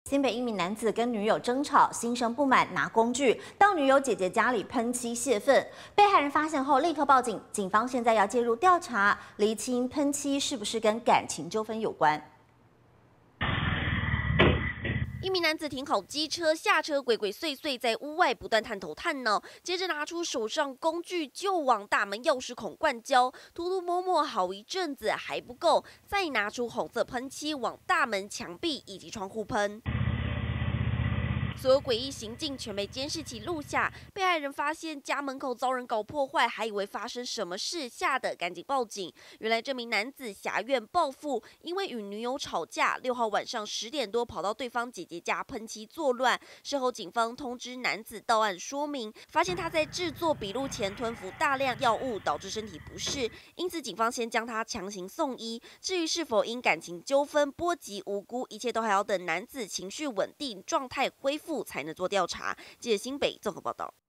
新北一名男子跟女友争吵，心生不满，拿工具到女友姐姐家里喷漆泄愤。被害人发现后立刻报警，警方现在要介入调查，厘清喷漆是不是跟感情纠纷有关。 一名男子停好机车，下车鬼鬼祟祟，在屋外不断探头探脑，接着拿出手上工具就往大门钥匙孔灌胶，涂抹抹好一阵子还不够，再拿出红色喷漆往大门、墙壁以及窗户喷。 所有诡异行径全被监视器录下，被害人发现家门口遭人搞破坏，还以为发生什么事，吓得赶紧报警。原来这名男子挟怨报复，因为与女友吵架，6号晚上10点多跑到对方姐姐家喷漆作乱。事后警方通知男子到案说明，发现他在制作笔录前吞服大量药物，导致身体不适，因此警方先将他强行送医。至于是否因感情纠纷波及无辜，一切都还要等男子情绪稳定、状态恢复。 才能做调查。记者新北综合报道。